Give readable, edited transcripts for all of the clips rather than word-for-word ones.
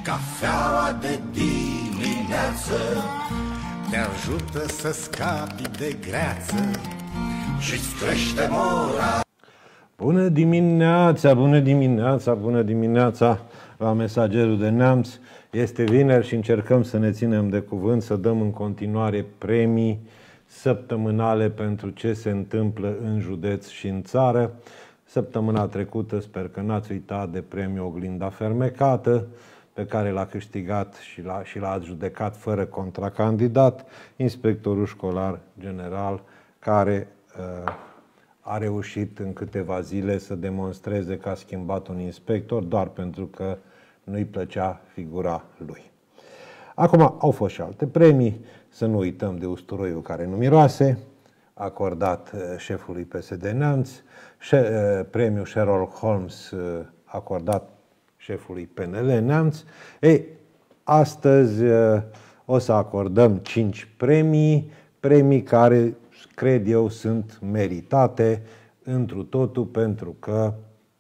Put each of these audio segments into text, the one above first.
Cafeaua de dimineață te ajută să scapi de greață și-ți crește mora. Bună dimineața, bună dimineața, bună dimineața la Mesagerul de Neamț. Este vineri și încercăm să ne ținem de cuvânt, să dăm în continuare premii săptămânale pentru ce se întâmplă în județ și în țară. Săptămâna trecută sper că n-ați uitat de premiul Oglinda Fermecată, pe care l-a câștigat și l-a adjudecat fără contracandidat inspectorul școlar general, care a reușit în câteva zile să demonstreze că a schimbat un inspector doar pentru că nu-i plăcea figura lui. Acum au fost și alte premii, să nu uităm de usturoiul care nu miroase, acordat șefului PSD Neamț, premiul Sherlock Holmes acordat șefului PNL Neamț. Ei, astăzi o să acordăm 5 premii care, cred eu, sunt meritate întru totul, pentru că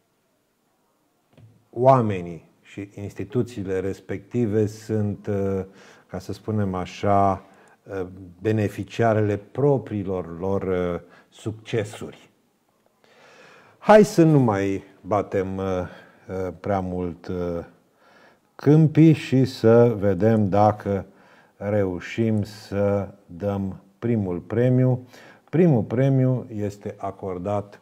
oamenii și instituțiile respective sunt, ca să spunem așa, beneficiarele propriilor lor succesuri. Hai să nu mai batem prea mult câmpii și să vedem dacă reușim să dăm primul premiu. Primul premiu este acordat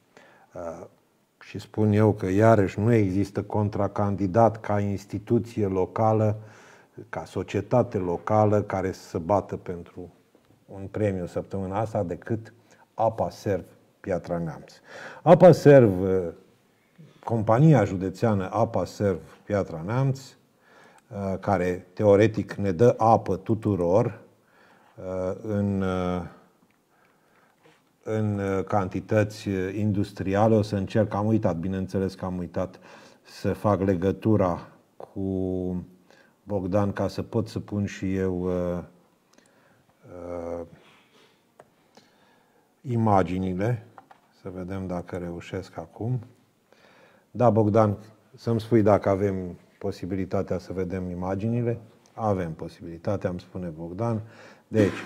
și spun eu că iarăși nu există contracandidat ca instituție locală, ca societate locală care să se bată pentru un premiu săptămâna asta decât Apa Serv Piatra Neamț. Apa Serv, compania județeană Apa Serv Piatra Neamț, care teoretic ne dă apă tuturor în cantități industriale. O să încerc, am uitat, bineînțeles că am uitat să fac legătura cu Bogdan ca să pot să pun și eu imaginile, să vedem dacă reușesc acum. Da, Bogdan, să-mi spui dacă avem posibilitatea să vedem imaginile. Avem posibilitatea, îmi spune Bogdan. Deci,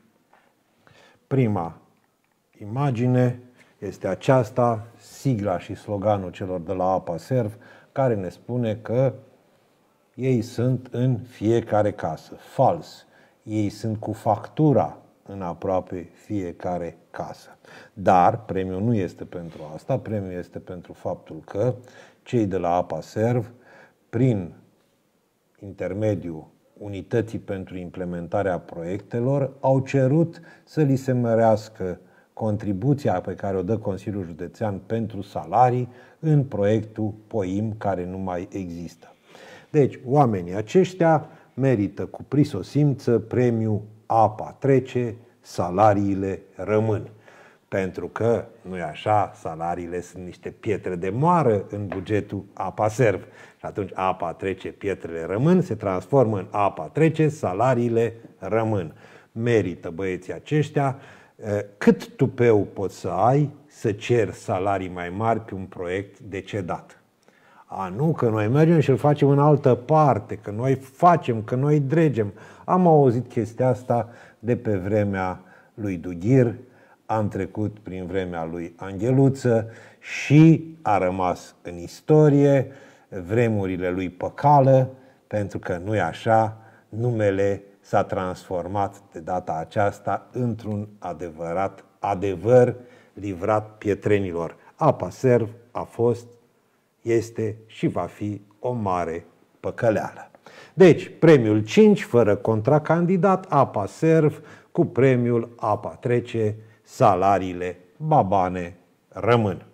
prima imagine este aceasta, sigla și sloganul celor de la Apa Serv, care ne spune că ei sunt în fiecare casă. Fals. Ei sunt cu factura în aproape fiecare casă. Dar premiul nu este pentru asta, premiul este pentru faptul că cei de la Apa Serv, prin intermediul Unității pentru implementarea proiectelor, au cerut să li se mărească contribuția pe care o dă Consiliul Județean pentru salarii în proiectul POIM, care nu mai există. Deci, oamenii aceștia merită cu prisosimță premiul Apa trece, salariile rămân. Pentru că, nu-i așa, salariile sunt niște pietre de moară în bugetul Apa Serv. Și atunci apa trece, pietrele rămân, se transformă în apa trece, salariile rămân. Merită băieții aceștia. Cât tupeu poți să ai să ceri salarii mai mari pe un proiect decedat? Nu, că noi mergem și îl facem în altă parte, că noi facem, că noi dregem. Am auzit chestia asta de pe vremea lui Dughir, am trecut prin vremea lui Angheluță și a rămas în istorie vremurile lui Păcală, pentru că nu-i așa, numele s-a transformat de data aceasta într-un adevărat adevăr livrat pietrenilor. Apa Serv a fost, este și va fi o mare păcăleală. Deci, premiul 5, fără contracandidat, Apa Serv, cu premiul Apa trece, salariile babane rămân.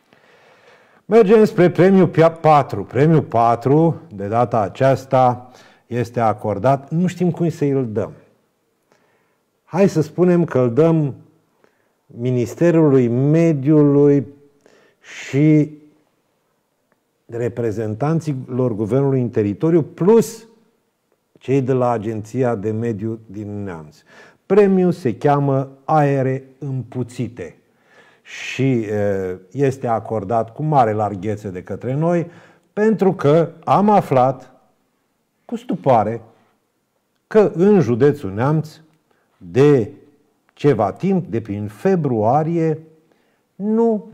Mergem spre premiul 4. Premiul 4, de data aceasta, este acordat, nu știm cum să îl dăm. Hai să spunem că îl dăm Ministerului Mediului și reprezentanților Guvernului în teritoriu, plus cei de la Agenția de Mediu din Neamț. Premiul se cheamă Aere Împuțite și este acordat cu mare larghețe de către noi, pentru că am aflat cu stupoare că în județul Neamț, de ceva timp, de prin februarie, nu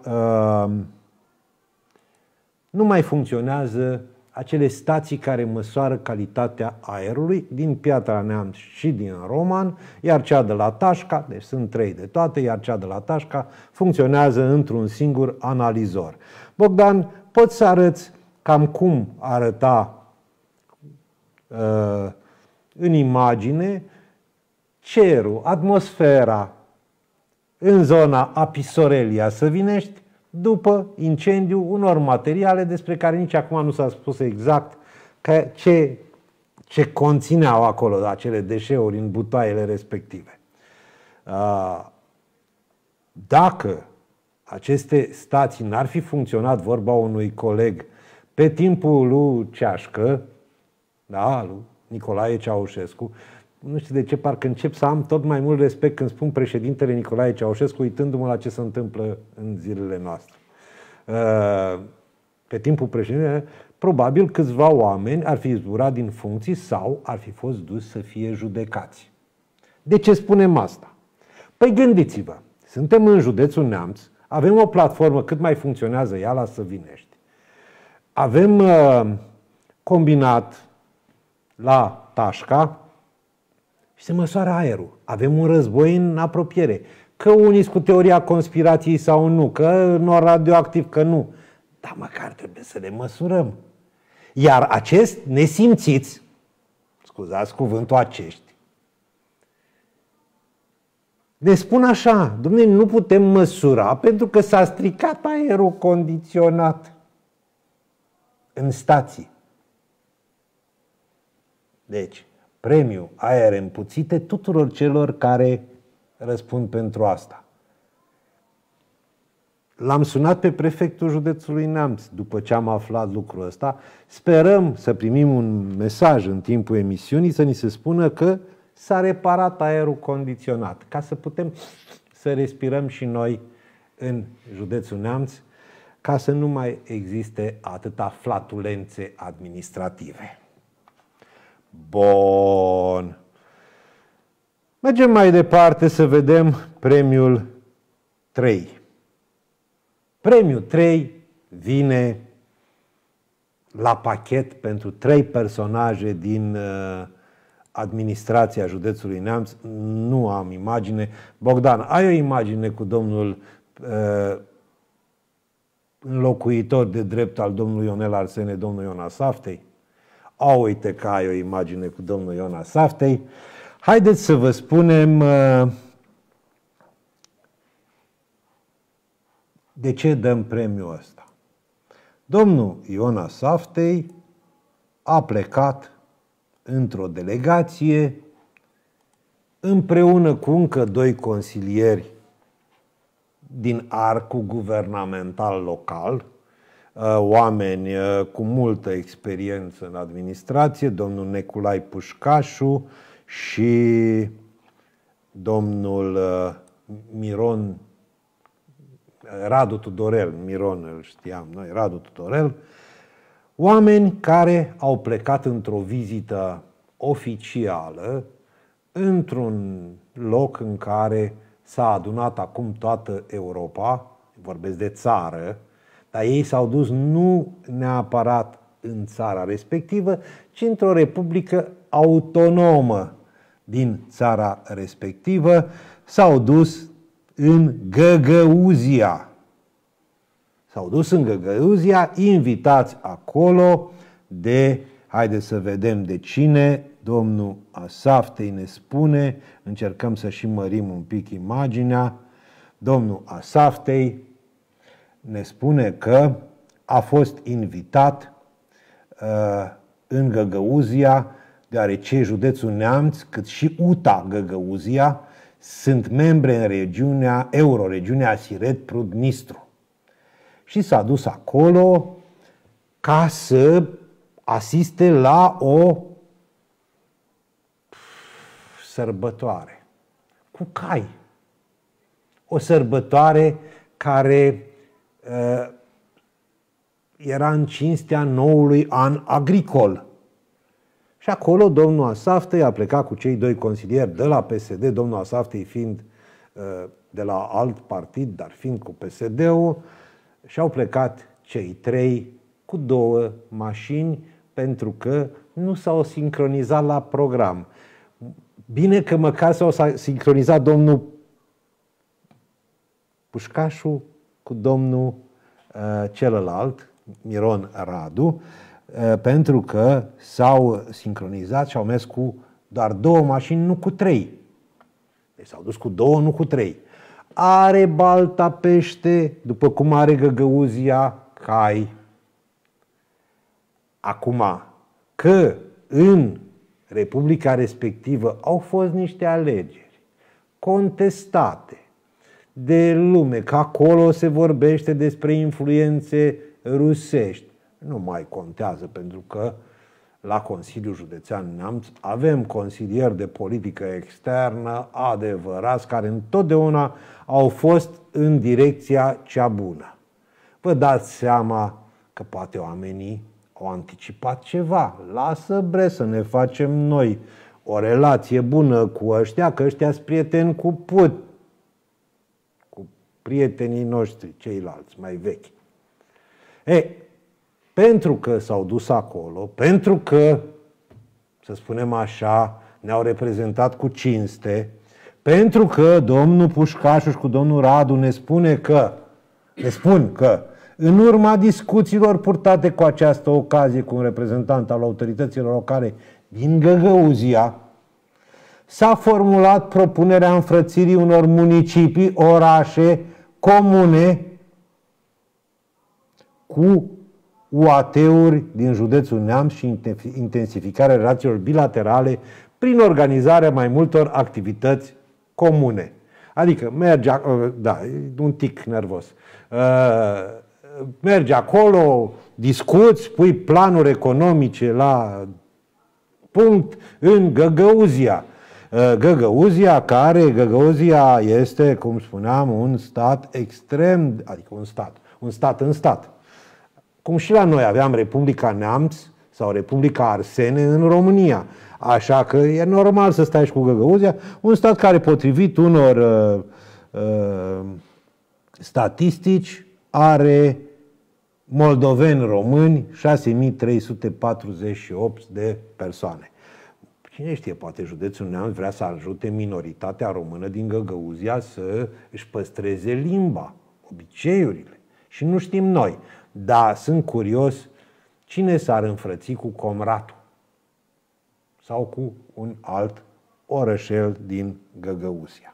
mai funcționează acele stații care măsoară calitatea aerului din Piatra Neamț și din Roman, iar cea de la Tașca, deci sunt 3 de toate, iar cea de la Tașca funcționează într-un singur analizor. Bogdan, poți să arăți cam cum arăta în imagine cerul, atmosfera în zona Apisorelia Săvinești după incendiu unor materiale despre care nici acum nu s-a spus exact ce conțineau acolo acele deșeuri în butoaiele respective. Dacă aceste stații n-ar fi funcționat, vorba unui coleg, pe timpul lui Ceașcă, da, lui Nicolae Ceaușescu, nu știu de ce, parcă încep să am tot mai mult respect când spun președintele Nicolae Ceaușescu, uitându-mă la ce se întâmplă în zilele noastre. Pe timpul președintelui, probabil câțiva oameni ar fi zburat din funcții sau ar fi fost dus să fie judecați. De ce spunem asta? Păi gândiți-vă, suntem în județul Neamț, avem o platformă, cât mai funcționează ea la Săvinești, avem combinat la Tașca și se măsoară aerul. Avem un război în apropiere. Că unii cu teoria conspirației sau nu, că nor radioactiv, că nu. Dar măcar trebuie să le măsurăm. Iar acești nesimțiți, scuzați cuvântul acești, ne spun așa, dom'le, nu putem măsura pentru că s-a stricat aerul condiționat în stații. Deci, premiu aere împuțite tuturor celor care răspund pentru asta. L-am sunat pe prefectul județului Neamț după ce am aflat lucrul ăsta. Sperăm să primim un mesaj în timpul emisiunii să ni se spună că s-a reparat aerul condiționat, ca să putem să respirăm și noi în județul Neamț, ca să nu mai existe atâta flatulențe administrative. Bun. Mergem mai departe să vedem premiul 3. Premiul 3 vine la pachet pentru 3 personaje din administrația județului Neamț. Nu am imagine. Bogdan, ai o imagine cu domnul înlocuitor de drept al domnului Ionel Arsene, domnul Iona Saftei? Uite că ai o imagine cu domnul Iona Saftei. Haideți să vă spunem de ce dăm premiul ăsta. Domnul Iona Saftei a plecat într-o delegație împreună cu încă 2 consilieri din arcul guvernamental local, oameni cu multă experiență în administrație, domnul Neculai Pușcașu și domnul Miron, Radu Tudorel, Miron îl știam noi, Radu Tudorel, oameni care au plecat într-o vizită oficială într-un loc în care s-a adunat acum toată Europa, vorbesc de țară, dar ei s-au dus nu neapărat în țara respectivă, ci într-o republică autonomă din țara respectivă, s-au dus în Găgăuzia. S-au dus în Găgăuzia, invitați acolo de, haideți să vedem de cine, domnul Asaftei ne spune, încercăm să și mărim un pic imaginea, domnul Asaftei ne spune că a fost invitat în Găgăuzia, deoarece județul Neamț, cât și UTA Găgăuzia, sunt membre în regiunea, euroregiunea Siret-Prut-Nistru. Și s-a dus acolo ca să asiste la o sărbătoare cu cai. O sărbătoare care era în cinstea noului an agricol. Și acolo domnul Asaftei a plecat cu cei doi consilieri de la PSD, domnul Asaftei fiind de la alt partid, dar fiind cu PSD-ul, și au plecat cei trei cu 2 mașini pentru că nu s-au sincronizat la program. Bine că măcar s-au sincronizat domnul Pușcașu cu domnul celălalt, Miron Radu, pentru că s-au sincronizat și au mers cu doar 2 mașini, nu cu 3. Deci s-au dus cu 2, nu cu 3. Are Balta pește, după cum are Găgăuzia cai. Acum, că în Republica respectivă au fost niște alegeri contestate de lume, că acolo se vorbește despre influențe rusești, nu mai contează, pentru că la Consiliul Județean Neamț avem consilieri de politică externă adevărați, care întotdeauna au fost în direcția cea bună. Vă dați seama că poate oamenii au anticipat ceva. Lasă bre să ne facem noi o relație bună cu ăștia, că ăștia sunt prieteni cu prietenii noștri, ceilalți mai vechi. Pentru că s-au dus acolo, pentru că, să spunem așa, ne-au reprezentat cu cinste, pentru că domnul Pușcașu și cu domnul Radu ne spun că în urma discuțiilor purtate cu această ocazie cu un reprezentant al autorităților locale din Găgăuzia, s-a formulat propunerea înfrățirii unor municipii, orașe, comune cu UAT-uri din județul Neamț și intensificarea relațiilor bilaterale prin organizarea mai multor activități comune. Adică un tic nervos. Mergi acolo, discuți, pui planuri economice la punct în Găgăuzia. Găgăuzia este, cum spuneam, un stat extrem, adică un stat în stat. Cum și la noi aveam Republica Neamț sau Republica Arsene în România. Așa că e normal să stai și cu Găgăuzia, un stat care, potrivit unor statistici, are moldoveni români 6348 de persoane. Cine știe, poate județul Neamț vrea să ajute minoritatea română din Găgăuzia să își păstreze limba, obiceiurile. Și nu știm noi. Dar sunt curios cine s-ar înfrăți cu Comratul sau cu un alt orășel din Găgăuzia.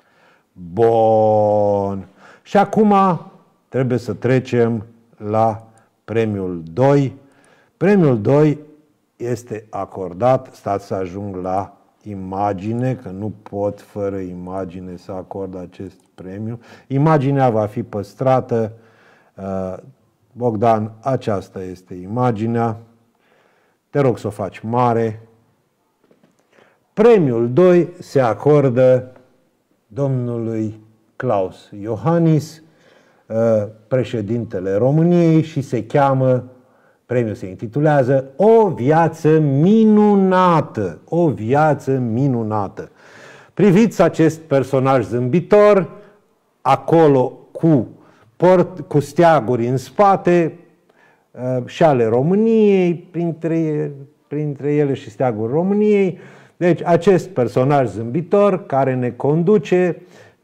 Bun. Și acum trebuie să trecem la premiul 2. Premiul 2 este acordat, stați să ajung la imagine, că nu pot fără imagine să acord acest premiu. Imaginea va fi păstrată. Bogdan, aceasta este imaginea. Te rog să o faci mare. Premiul 2 se acordă domnului Klaus Iohannis, președintele României, și premiul se intitulează O viață minunată. O viață minunată. Priviți acest personaj zâmbitor, acolo cu steaguri în spate și ale României, printre ele și steagul României. Deci acest personaj zâmbitor care ne conduce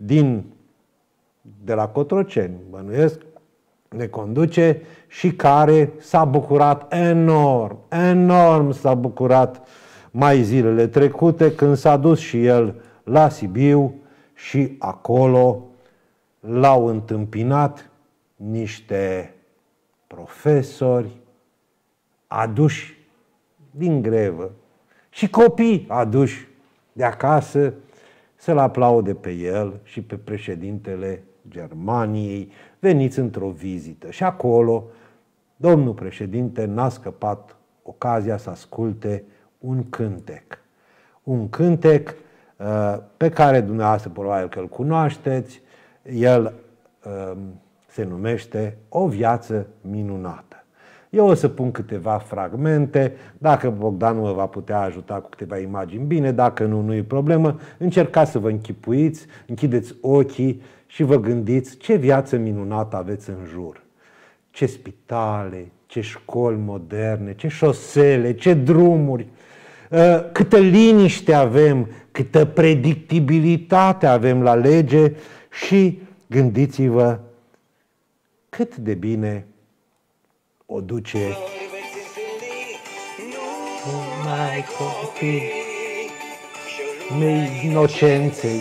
de la Cotroceni, bănuiesc, ne conduce și care s-a bucurat enorm s-a bucurat mai zilele trecute când s-a dus și el la Sibiu și acolo l-au întâmpinat niște profesori aduși din grevă și copii aduși de acasă să-l aplaude pe el și pe președintele Germaniei, veniți într-o vizită. Și acolo domnul președinte n-a scăpat ocazia să asculte un cântec. Un cântec pe care dumneavoastră probabil că îl cunoașteți. El se numește O viață minunată. Eu o să pun câteva fragmente, dacă Bogdan mă va putea ajuta cu câteva imagini, bine, dacă nu, nu e problemă. Încercați să vă închipuiți, închideți ochii și vă gândiți ce viață minunată aveți în jur. Ce spitale, ce școli moderne, ce șosele, ce drumuri, câtă liniște avem, câtă predictibilitate avem la lege și gândiți-vă cât de bine o duce mai copii mei inocenței.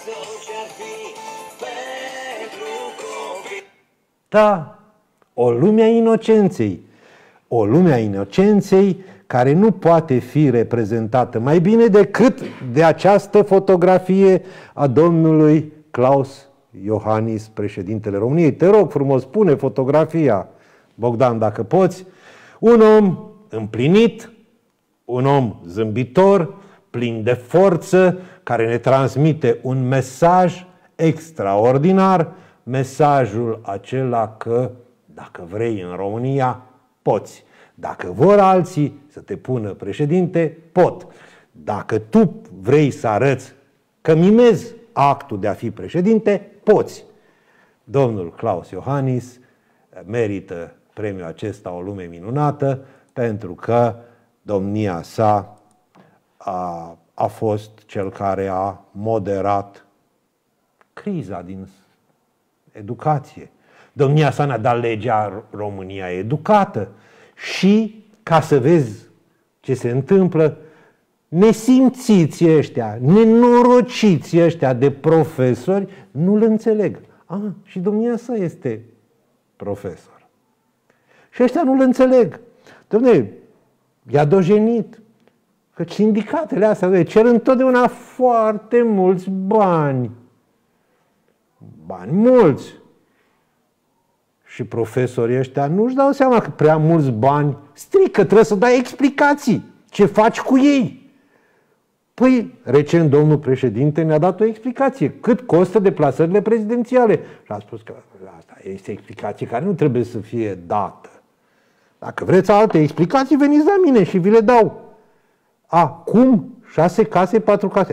Da, o lume a inocenței. O lume a inocenței care nu poate fi reprezentată mai bine decât de această fotografie a domnului Klaus Iohannis, președintele României. Te rog frumos, pune fotografia, Bogdan, dacă poți. Un om împlinit, un om zâmbitor, plin de forță, care ne transmite un mesaj extraordinar, mesajul acela că dacă vrei în România, poți. Dacă vor alții să te pună președinte, pot. Dacă tu vrei să arăți că mimezi actul de a fi președinte, poți. Domnul Klaus Iohannis merită premiul acesta, O lume minunată, pentru că domnia sa a fost cel care a moderat criza din educație. Domnia sa ne-a dat legea România educată și, ca să vezi ce se întâmplă, nesimțiții ăștia, nenorociții ăștia de profesori nu-l înțeleg. Și domnia sa este profesor. Și ăștia nu-l înțeleg. Dom'le, i-a dojenit. Că sindicatele astea cer întotdeauna foarte mulți bani. Bani mulți. Și profesorii ăștia nu-și dau seama că prea mulți bani strică, trebuie să dai explicații. Ce faci cu ei? Păi, recent domnul președinte ne-a dat o explicație. Cât costă deplasările prezidențiale? Și a spus că asta este explicație care nu trebuie să fie dată. Dacă vreți alte explicații, veniți la mine și vi le dau. Cum? 6 case, 4 case.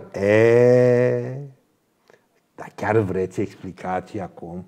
Dar chiar vreți explicații acum?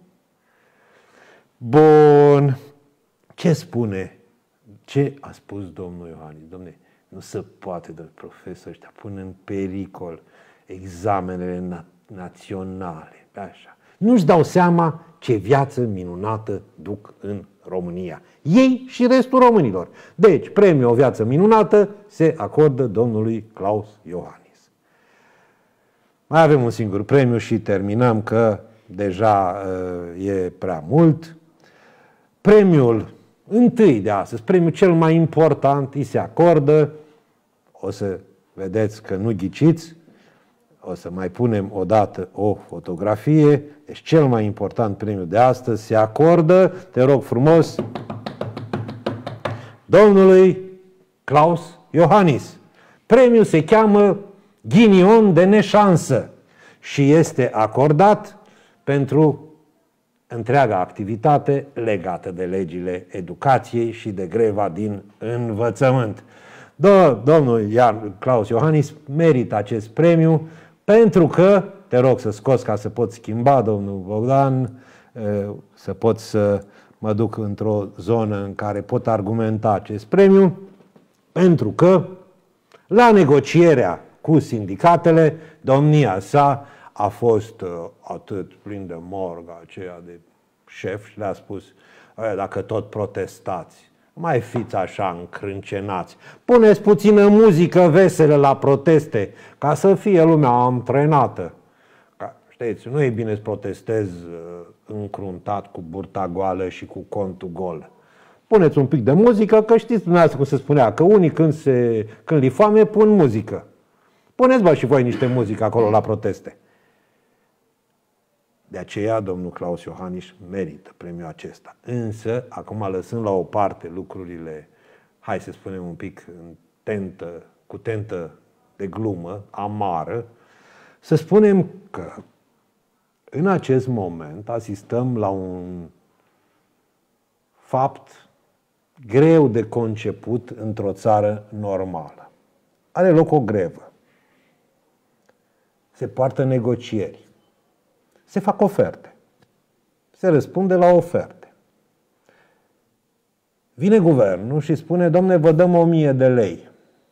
Bun. Ce spune? Ce a spus domnul Iohannis? Dom'le, nu se poate de profesori ăștia pun în pericol examenele naționale. Așa. Nu-și dau seama ce viață minunată duc în România. Ei și restul românilor. Deci, premiul O viață minunată se acordă domnului Klaus Iohannis. Mai avem un singur premiu și terminăm, că deja e prea mult. Premiul întâi de astăzi, premiul cel mai important, îi se acordă, o să vedeți că nu ghiciți, o să mai punem o dată o fotografie, deci cel mai important premiu de astăzi se acordă, te rog frumos, domnului Klaus Iohannis. Premiul se cheamă Ghinion de neșansă și este acordat pentru întreaga activitate legată de legile educației și de greva din învățământ. Domnul Klaus Iohannis merită acest premiu pentru că, te rog să scoți ca să pot schimba, domnul Bogdan, să pot să mă duc într-o zonă în care pot argumenta acest premiu, pentru că la negocierea cu sindicatele, domnia sa a fost atât plin de morgă aceea de șef și le-a spus: dacă tot protestați, mai fiți așa încrâncenați, puneți puțină muzică veselă la proteste, ca să fie lumea antrenată. Știți, nu e bine să protestezi încruntat cu burta goală și cu contul gol. Puneți un pic de muzică, că știți dumneavoastră cum se spunea, că unii când li foame pun muzică. Puneți, și voi niște muzică acolo la proteste. De aceea, domnul Klaus Iohannis merită premiul acesta. Însă, acum lăsând la o parte lucrurile, hai să spunem un pic cu tentă de glumă, amară, să spunem că în acest moment asistăm la un fapt greu de conceput într-o țară normală. Are loc o grevă. Se poartă negocieri. Se fac oferte. Se răspunde la oferte. Vine guvernul și spune, domne, vă dăm 1000 de lei.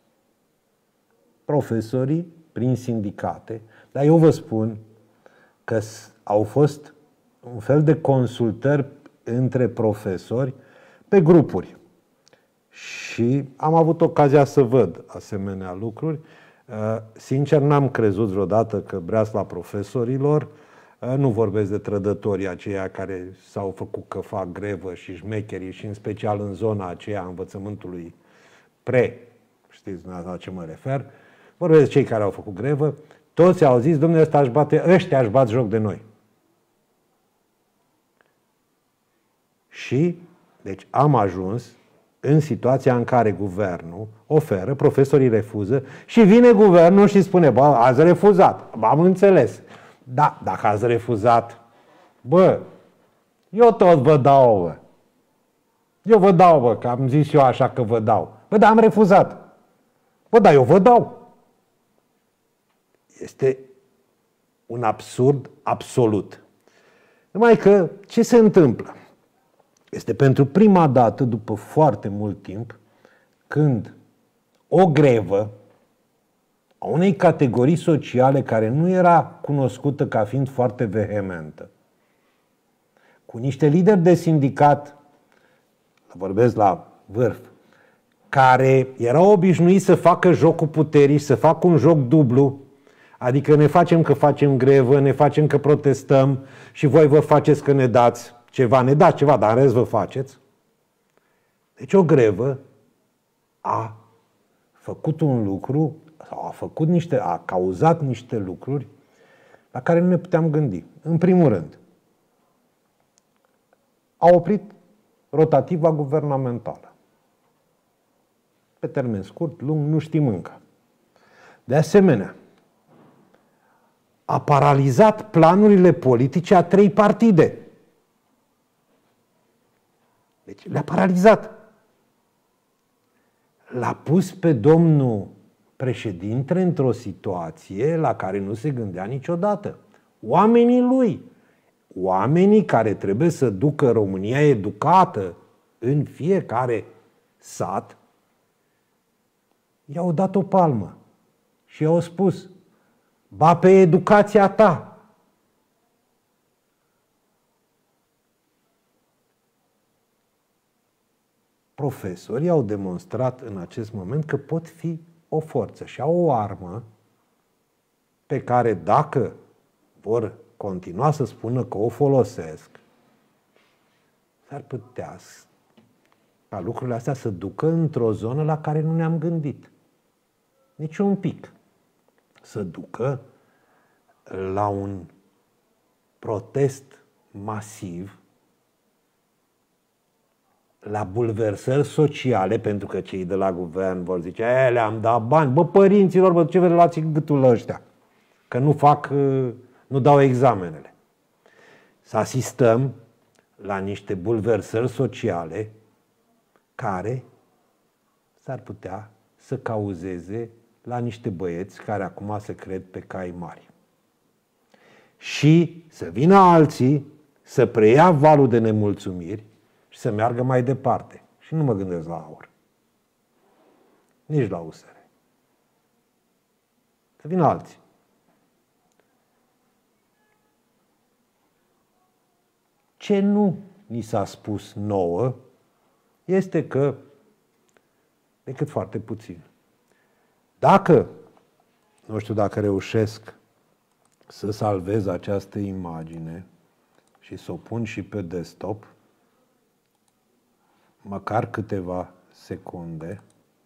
Profesorii, prin sindicate, dar eu vă spun că au fost un fel de consultări între profesori pe grupuri. Și am avut ocazia să văd asemenea lucruri. Sincer, n-am crezut vreodată că breasla profesorilor, nu vorbesc de trădătorii aceia care s-au făcut că fac grevă și șmecherii și în special în zona aceea a învățământului știți la ce mă refer, vorbesc de cei care au făcut grevă, toți au zis, domnule, ăștia își bat joc de noi. Și, deci am ajuns în situația în care guvernul oferă, profesorii refuză și vine guvernul și spune, bă, ați refuzat, am înțeles. Da, dacă ați refuzat, bă, eu tot vă dau, bă. Eu vă dau, bă, că am zis eu așa că vă dau. Bă, dar am refuzat. Bă, dar eu vă dau. Este un absurd absolut. Numai că, ce se întâmplă? Este pentru prima dată, după foarte mult timp, când o grevă a unei categorii sociale care nu era cunoscută ca fiind foarte vehementă, cu niște lideri de sindicat, vorbesc la vârf, care erau obișnuiți să facă jocul puterii, să facă un joc dublu, adică ne facem că facem grevă, ne facem că protestăm și voi vă faceți că ne dați ceva, dar în rest vă faceți. Deci o grevă a făcut un lucru, sau a cauzat niște lucruri la care nu ne puteam gândi. În primul rând, a oprit rotativa guvernamentală. Pe termen scurt, lung, nu știm încă. De asemenea, a paralizat planurile politice a 3 partide. Deci le-a paralizat. L-a pus pe domnul președinte într-o situație la care nu se gândea niciodată. Oamenii lui, oamenii care trebuie să ducă România educată în fiecare sat, i-au dat o palmă și i-au spus, ba pe educația ta. Profesorii au demonstrat în acest moment că pot fi o forță și au o armă pe care, dacă vor continua să spună că o folosesc, s-ar putea ca lucrurile astea să ducă într-o zonă la care nu ne-am gândit. Nici un pic. Să ducă la un protest masiv, la bulversări sociale, pentru că cei de la guvern vor zice, le-am dat bani, bă, părinților, bă, ce vă luați gâtul la ăștia? Că nu dau examenele. Să asistăm la niște bulversări sociale care s-ar putea să cauzeze la niște băieți care acum se cred pe cai mari. Și să vină alții să preia valul de nemulțumiri și să meargă mai departe. Și nu mă gândesc la AUR. Nici la USR. Să vină alții. Ce nu ni s-a spus nouă este că, decât foarte puțin, dacă, nu știu dacă reușesc să salvez această imagine și să o pun și pe desktop, măcar câteva secunde.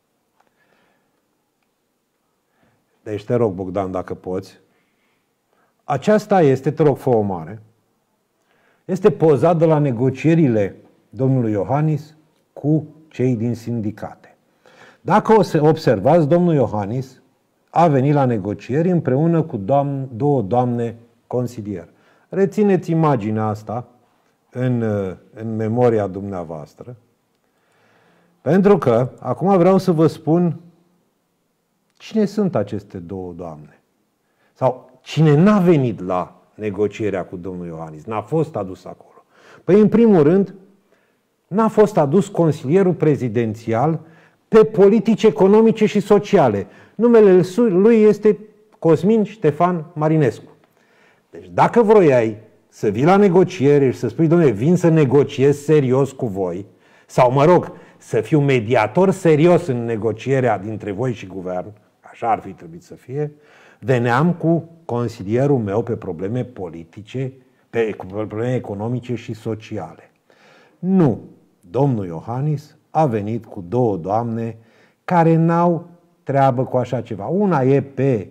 Deci te rog, Bogdan, dacă poți. Aceasta este, te rog, fă-o mare, este pozat de la negocierile domnului Iohannis cu cei din sindicate. Dacă o observați, domnul Iohannis a venit la negocieri împreună cu două doamne consilier. Rețineți imaginea asta în memoria dumneavoastră. Pentru că acum vreau să vă spun cine sunt aceste două doamne. Sau cine n-a venit la negocierea cu domnul Iohannis, n-a fost adus acolo. Păi, în primul rând, n-a fost adus consilierul prezidențial pe politici economice și sociale. Numele lui este Cosmin Ștefan Marinescu. Deci dacă vroiai să vii la negociere și să spui, dom'le, vin să negociez serios cu voi, sau mă rog, să fiu mediator serios în negocierea dintre voi și guvern, așa ar fi trebuit să fie, veneam cu consilierul meu pe probleme politice, pe probleme economice și sociale. Nu, domnul Iohannis a venit cu două doamne care n-au treabă cu așa ceva. Una e pe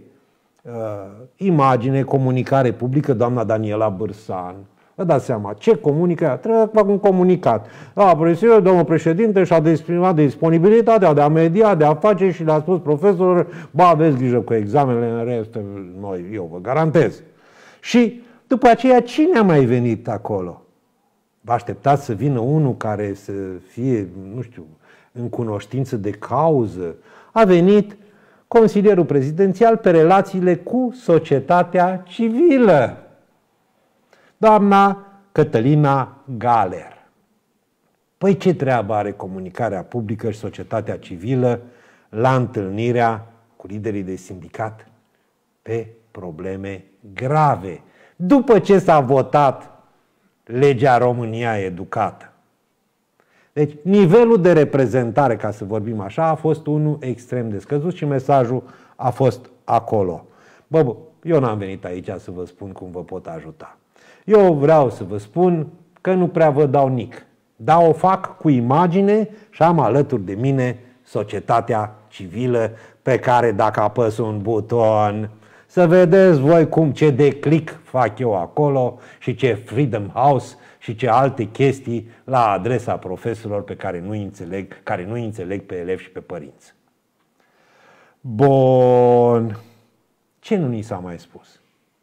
imagine, comunicare publică, doamna Daniela Bârsan. Vă dați seama, ce comunică? Trebuie să fac un comunicat. Domnul președinte și-a exprimat disponibilitatea de a media, de a face și le-a spus profesorilor, aveți grijă cu examenele, în rest, eu vă garantez. Și după aceea, cine a mai venit acolo? Vă așteptați să vină unul care să fie, nu știu, în cunoștință de cauză? A venit consilierul prezidențial pe relațiile cu societatea civilă, doamna Cătălina Galer. Păi ce treabă are comunicarea publică și societatea civilă la întâlnirea cu liderii de sindicat pe probleme grave, după ce s-a votat legea România Educată? Deci nivelul de reprezentare, ca să vorbim așa, a fost unul extrem de scăzut și mesajul a fost acolo. Eu n-am venit aici să vă spun cum vă pot ajuta. Eu vreau să vă spun că nu prea vă dau nic, dar o fac cu imagine și am alături de mine societatea civilă pe care, dacă apăs un buton, să vedeți voi ce declic fac eu acolo și ce Freedom House și ce alte chestii la adresa profesorilor pe care nu înțeleg pe elevi și pe părinți. Bun. Ce nu ni s-a mai spus?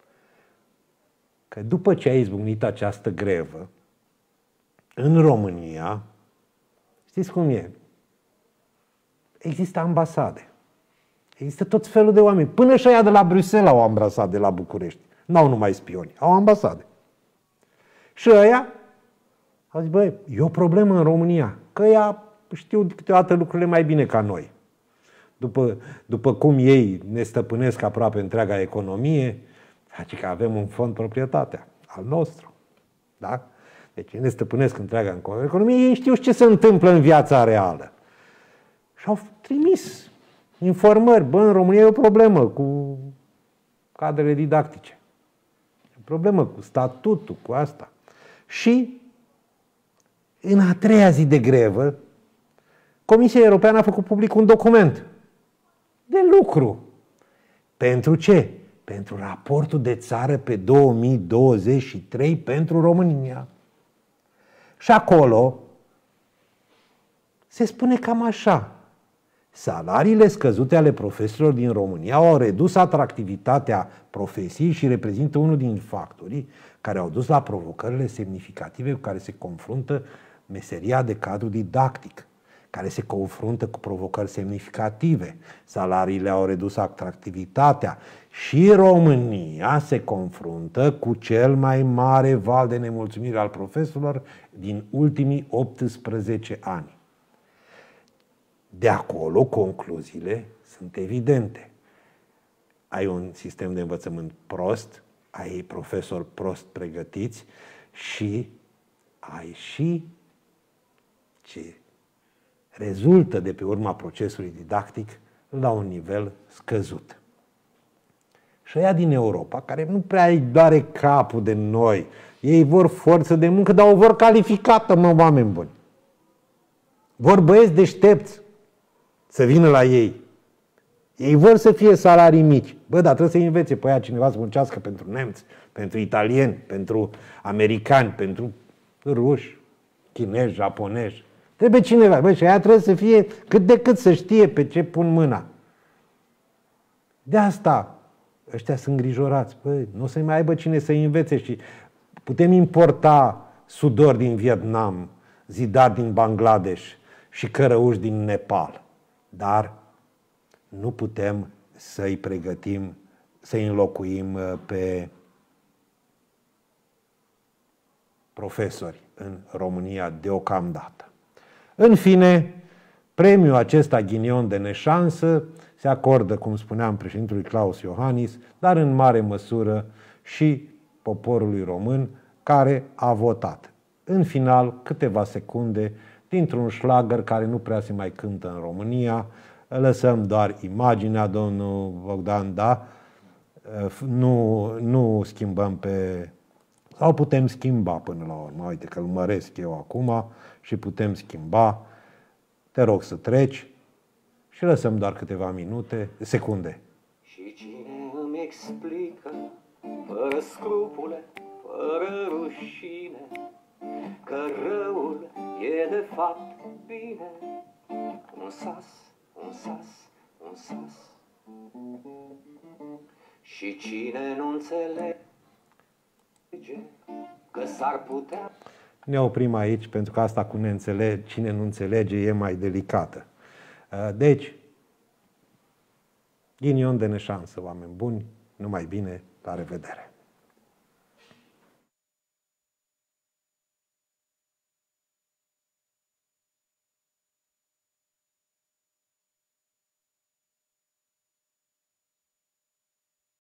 Că după ce a izbucnit această grevă, în România, știți cum e? Există ambasade. Există tot felul de oameni. Până și aia de la Bruxelles au ambasade la București. N-au numai spioni, au ambasade. Și ăia au zis, băi, e o problemă în România, că ea știu câteodată lucrurile mai bine ca noi. După cum ei ne stăpânesc aproape întreaga economie, adică că avem un fond proprietatea al nostru. Da? Deci ne stăpânesc întreaga economie, ei știu ce se întâmplă în viața reală. Și au trimis informări. În România e o problemă cu cadrele didactice. E o problemă cu statutul, cu asta. Și în a treia zi de grevă, Comisia Europeană a făcut public un document de lucru. Pentru ce? Pentru raportul de țară pe 2023 pentru România. Și acolo se spune cam așa. Salariile scăzute ale profesorilor din România au redus atractivitatea profesiei și reprezintă unul din factorii care au dus la provocările semnificative cu care se confruntă meseria de cadru didactic, care se confruntă cu provocări semnificative. Salariile au redus atractivitatea și România se confruntă cu cel mai mare val de nemulțumire al profesorilor din ultimii 18 ani. De acolo, concluziile sunt evidente. Ai un sistem de învățământ prost, ai profesori prost pregătiți și ai și ce rezultă de pe urma procesului didactic la un nivel scăzut. Și ăia din Europa, care nu prea îi doare capul de noi, ei vor forță de muncă, dar o vor calificată, oameni buni. Vor băieți deștepți să vină la ei. Ei vor să fie salarii mici. Dar trebuie să învețe pe aia cineva să muncească pentru nemți, pentru italieni, pentru americani, pentru ruși, chinezi, japonezi. Trebuie cineva. Și aia trebuie să fie cât de cât să știe pe ce pun mâna. De asta ăștia sunt îngrijorați. Nu o să mai aibă cine să învețe și putem importa sudor din Vietnam, zidar din Bangladesh și cărăuși din Nepal. Dar nu putem să-i pregătim, să-i înlocuim pe profesori în România deocamdată. În fine, premiul acesta ghinion de neșansă se acordă, cum spuneam, președintelui Klaus Iohannis, dar în mare măsură și poporului român care a votat. În final, câteva secunde dintr-un șlagăr care nu prea se mai cântă în România, lăsăm doar imaginea, domnul Bogdan, da? Nu schimbăm pe... Sau putem schimba până la urmă. Uite că îl măresc eu acum și putem schimba. Te rog să treci și lăsăm doar câteva secunde. Și cine îmi explică, fără scrupule, fără rușine, că răul e de fapt bine? Un sas, un sas, un sas. Și cine nu înțelege că s-ar putea... Ne oprim aici, pentru că asta cu cine nu înțelege e mai delicată. Deci, ghinion de neșansă, oameni buni, numai bine, la revedere!